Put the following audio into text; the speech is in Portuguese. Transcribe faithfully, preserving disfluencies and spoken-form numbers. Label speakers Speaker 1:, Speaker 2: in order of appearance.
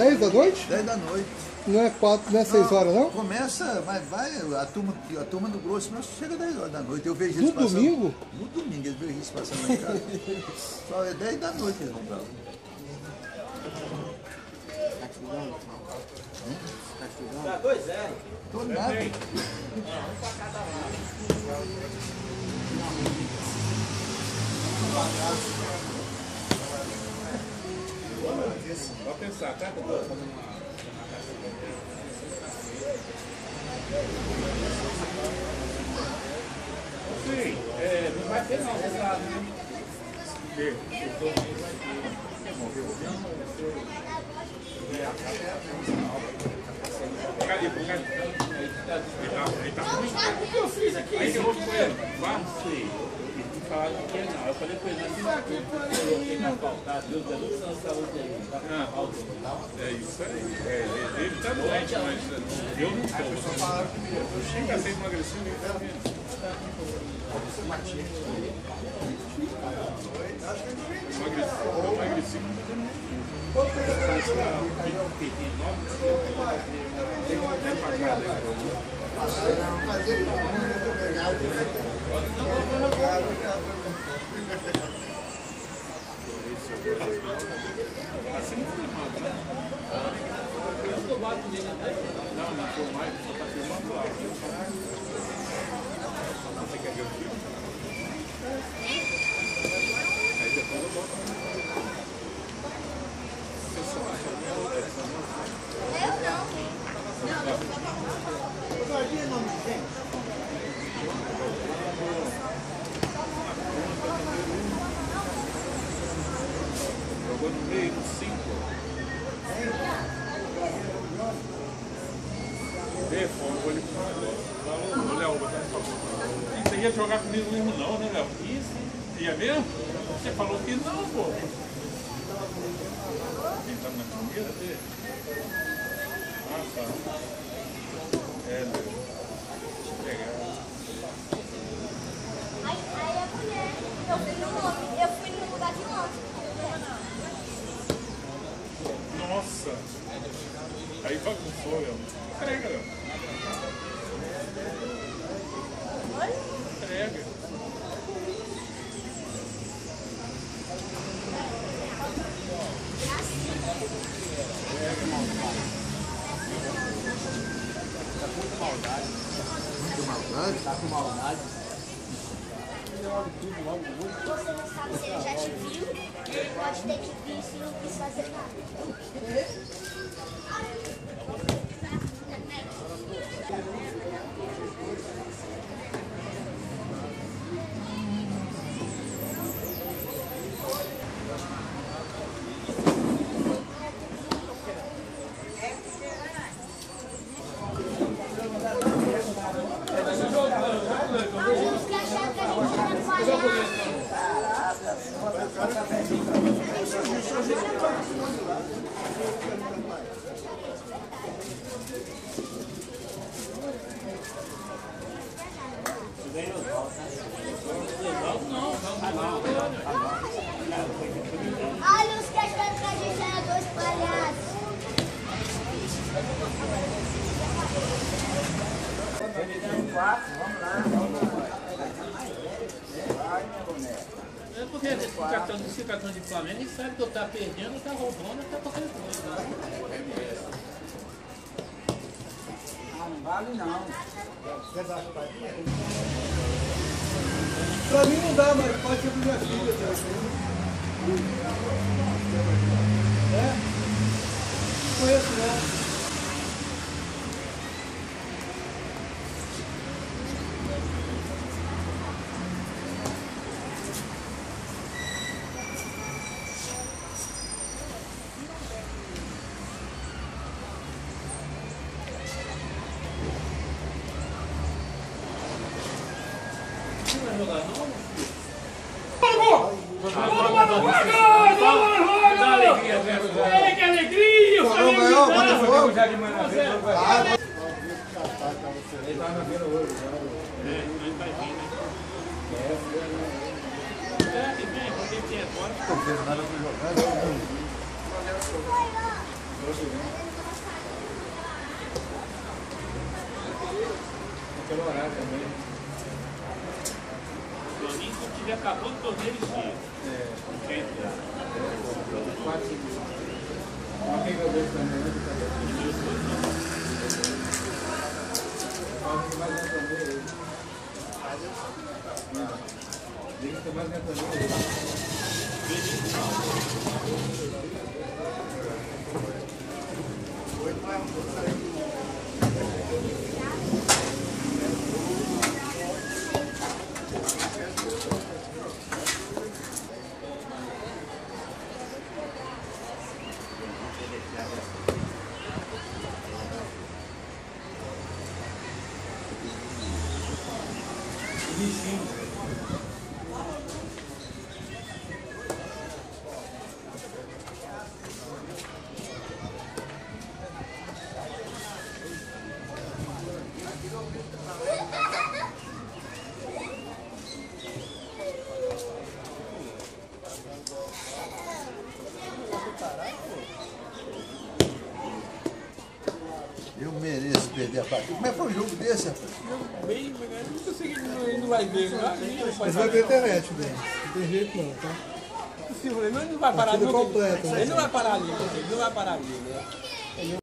Speaker 1: dez da noite?
Speaker 2: dez da noite.
Speaker 1: Não é quatro, não é seis horas, não?
Speaker 2: Começa, mas vai, a turma, a turma do grosso mesmo chega dez horas da noite. Eu vejo eles
Speaker 1: No
Speaker 2: passando.
Speaker 1: domingo?
Speaker 2: No domingo, eles vejo isso passando lá em casa. Só é dez da noite eles vão pra lá.
Speaker 3: Tá dois zero.
Speaker 2: Tô nada.
Speaker 4: Pode pensar, tá? Sim, é, não vai ter não, você sabe, né? Cadê? Ele tá ruim? O que eu fiz aqui? Aí eu vou com ele. Vamos, sim. Falaram que não. Eu falei com ele, mas eu coloquei na pauta, Deus da luz, não saúde aí. É isso aí. É, ele tá doente, mas eu não estou. Eu chego a ser emagrecido e tá vendo. Emagreci, eu emagreci. Assim não filmando, né? Não, não filmar, só tá filmando lá. Você quer ver o filme? Aí depois eu boto. Jogou no meio do cinco. Vê, foi ele falou, Léo, você ia jogar comigo mesmo não, né, Léo? Isso? Ia mesmo? Você falou que não, pô. Tentando na primeira dele? Ah, tá. É, Léo. Deixa eu pegar.
Speaker 5: Aí, aí a mulher, eu fui no nome, eu fui no lugar de nome.
Speaker 4: Nossa! Aí bagunçou, Léo. Entrega, Léo. Entrega.
Speaker 2: Tá com muita maldade. Muita maldade? Tá com maldade.
Speaker 5: Você não sabe se ele já te viu, ele pode ter te visto e não quis fazer nada. Olha os que acharam que a gente era dois palhaços.
Speaker 3: É porque esse cartão, esse cartão de Flamengo, ele sabe que eu tá perdendo, tá roubando, tá qualquer coisa.
Speaker 6: Ah, não vale não.
Speaker 1: Pra mim não dá, mas pode ser pra minha filha. É? Não conheço não.
Speaker 3: Não vai jogar não? Dá alegria, velho. É, que alegria! O Flamengo
Speaker 2: ganhou,
Speaker 3: ganhou!
Speaker 2: Botafogo.
Speaker 3: Já de manhã,
Speaker 2: Ah,
Speaker 3: ele tá na beira hoje. É, ele vai vir, né? É, que vem, porque tem agora.
Speaker 2: não fez nada pra jogar.
Speaker 1: Aquele horário também.
Speaker 3: O Toninho, quando tiver acabando o torneio, ele chega.
Speaker 1: É.
Speaker 3: Quer entrar.
Speaker 1: Quatro segundos. Uma quem eu vejo também, né? Fala mais dentro também. Liga que mais dentro também.
Speaker 2: Eu mereço perder a partida. Como é que foi um jogo desse, rapaz?
Speaker 6: Bem, mas não consegui, ele não vai ver, não.
Speaker 1: Mas vai ver a internet, bem. Não tem jeito não, tá?
Speaker 6: Possível, ele não vai parar
Speaker 1: Partida
Speaker 6: nunca.
Speaker 1: completa, né?
Speaker 6: Ele não vai parar ali, ele não vai parar ali, né?